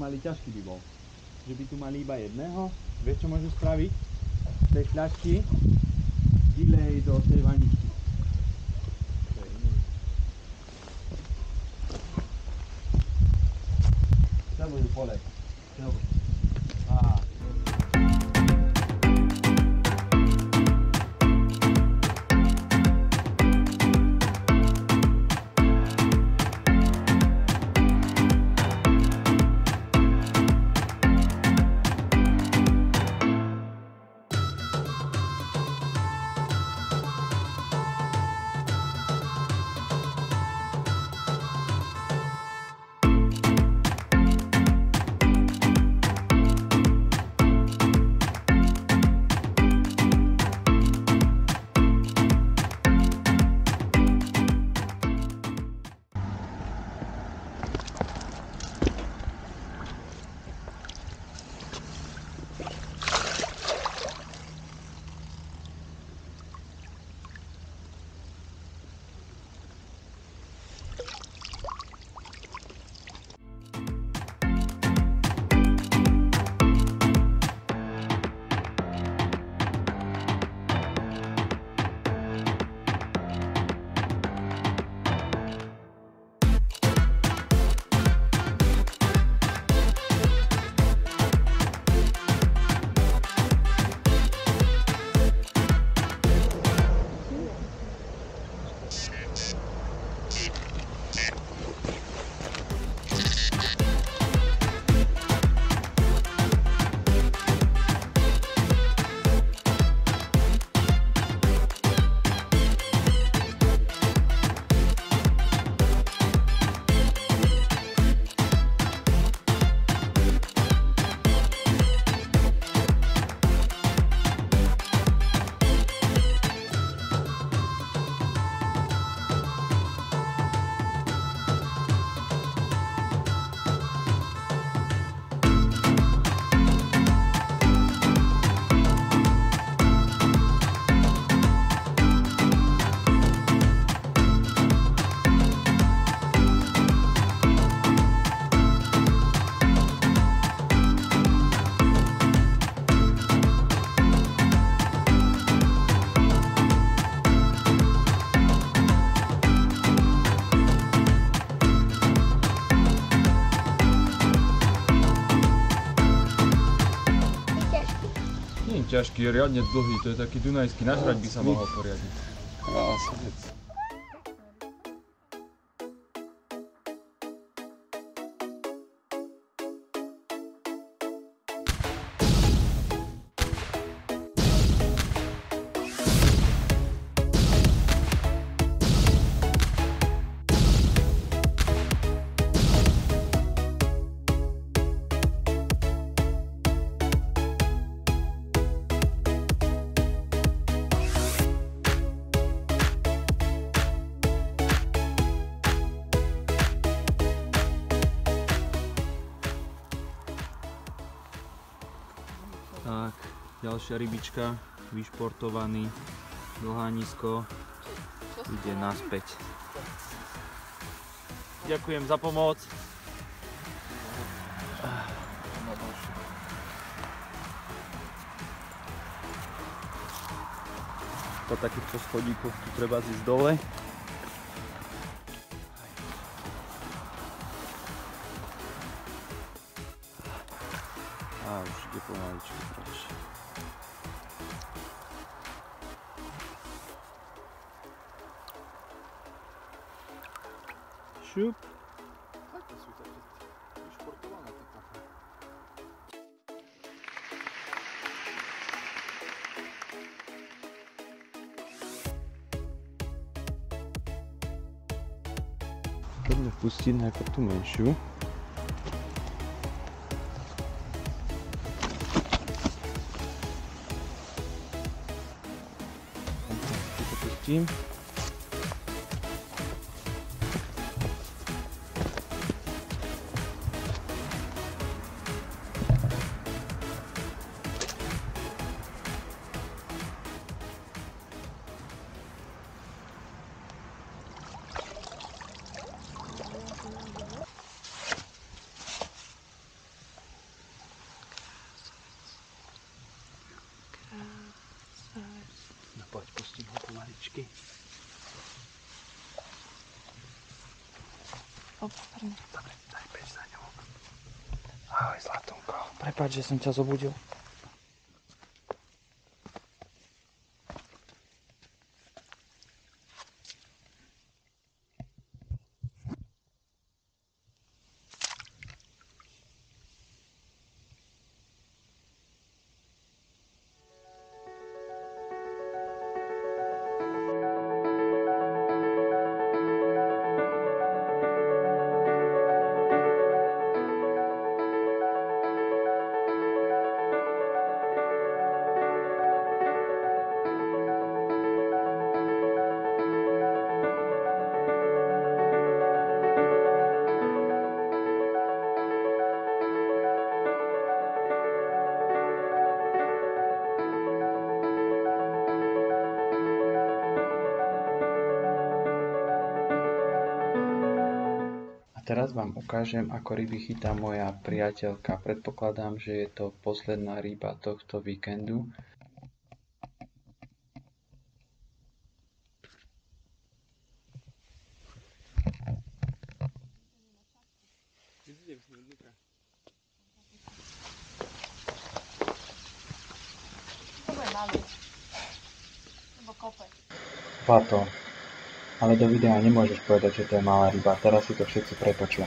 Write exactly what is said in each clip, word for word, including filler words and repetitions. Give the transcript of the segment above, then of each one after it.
mali ťažký by bol. Že by tu mali iba jedného. Vieš, čo môžu spraviť? Z tej fľašky vylej do tej vaničky. Celujú pole. Celujú. Á. Ťažký, je riadne dlhý, to je taký dunajský, nažrať by sa mohol poriadne. Krásne. Tak, ďalšia rybička, vyšportovaný, dlhánisko, ide naspäť. Ďakujem za pomoc. Po takýchto schodíkoch tu treba zísť dole. A už ide pomaličky preč. Šup. Také sú také vyšportované tie pachy. Poďme pustiť najprv tú menšiu. Pustím. Počkej. Opatrne. Dobre, daj bež za ňou. Ahoj, Zlatunko. Prepáč, že som ťa zobudil. Teraz vám ukážem, ako ryby chytá moja priateľka. Predpokladám, že je to posledná ryba tohto víkendu. To bude malý. Nebo kope. Pato. Ale do videa nemôžeš povedať, že to je malá ryba. Teraz si to všetci pretočia.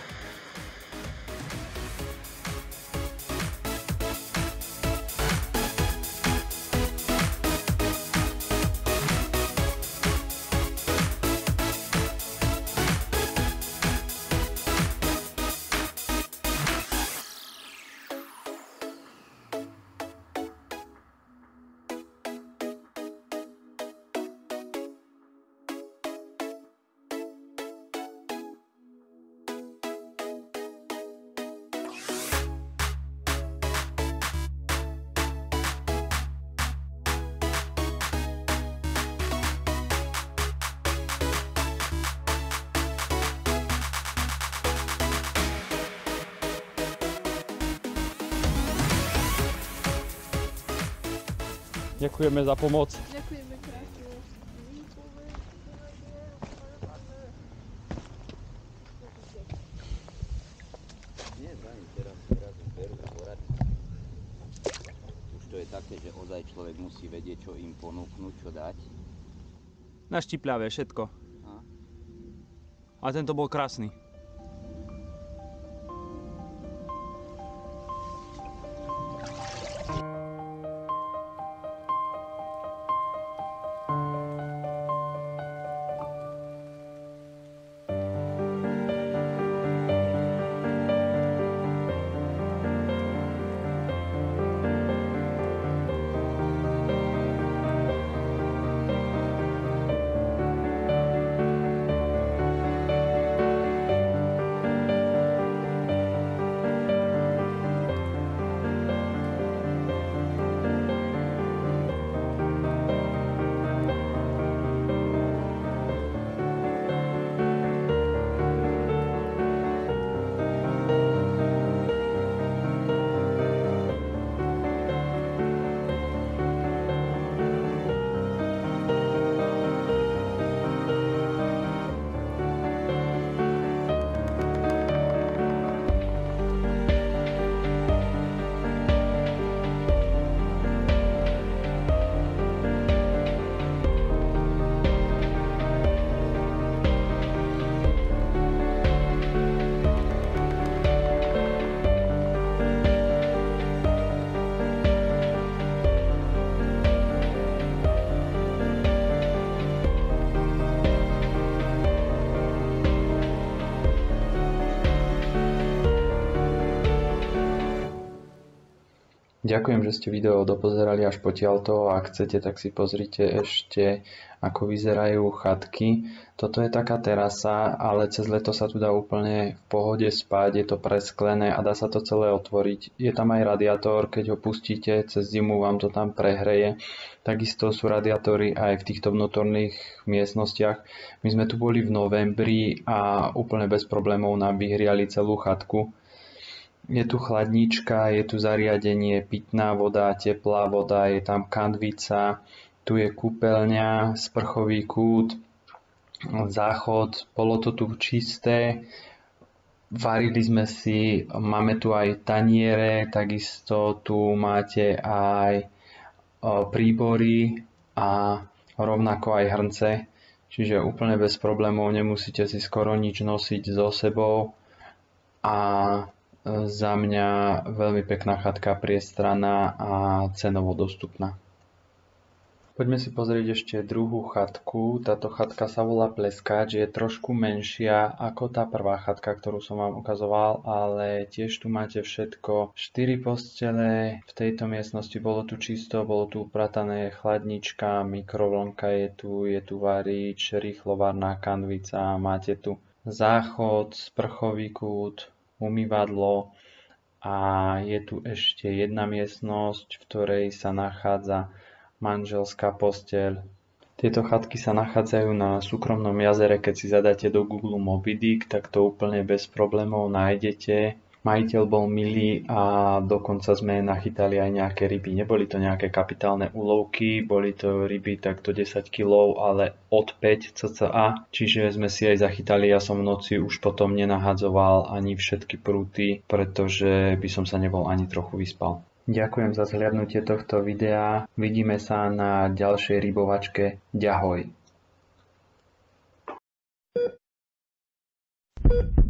Ďakujeme za pomoc. Ďakujeme krásne. Nie, zraní, teraz, teraz už berú porady. Už to je také, že ozaj človek musí vedieť, čo im ponúknuť, čo dať. Naštipľavé všetko. A? A tento bol krásny. Ďakujem, že ste video dopozerali až potiaľto. Ak chcete, tak si pozrite ešte, ako vyzerajú chatky. Toto je taká terasa, ale cez leto sa tu dá úplne v pohode spať. Je to presklené a dá sa to celé otvoriť. Je tam aj radiátor, keď ho pustíte, cez zimu vám to tam prehreje. Takisto sú radiátory aj v týchto vnútorných miestnostiach. My sme tu boli v novembri a úplne bez problémov nám vyhriali celú chatku. Je tu chladnička, je tu zariadenie, pitná voda, teplá voda, je tam kanvica, Tu je kúpeľňa, sprchový kút, záchod, bolo to tu čisté. Varili sme si, máme tu aj taniere, takisto tu máte aj príbory a rovnako aj hrnce, čiže úplne bez problémov, nemusíte si skoro nič nosiť so sebou a za mňa veľmi pekná chatka, priestranná a cenovo dostupná. Poďme si pozrieť ešte druhú chatku. Táto chatka sa volá Pleskáč, je trošku menšia ako tá prvá chatka, ktorú som vám ukazoval, ale tiež tu máte všetko. štyri postele, v tejto miestnosti bolo tu čisto, bolo tu upratané, chladnička, mikrovlnka je tu, je tu varič, rýchlovárna kanvica, máte tu záchod, sprchový kút, umývadlo a je tu ešte jedna miestnosť, v ktorej sa nachádza manželská posteľ. Tieto chatky sa nachádzajú na súkromnom jazere, keď si zadáte do Google Moby Dick, tak to úplne bez problémov nájdete. Majiteľ bol milý a dokonca sme nachytali aj nejaké ryby. Neboli to nejaké kapitálne úlovky, boli to ryby takto desať kilogramov, ale od päť cca. Čiže sme si aj zachytali, ja som v noci už potom nenahadzoval ani všetky prúty, pretože by som sa nebol ani trochu vyspal. Ďakujem za zhliadnutie tohto videa. Vidíme sa na ďalšej rybovačke. Ďahoj.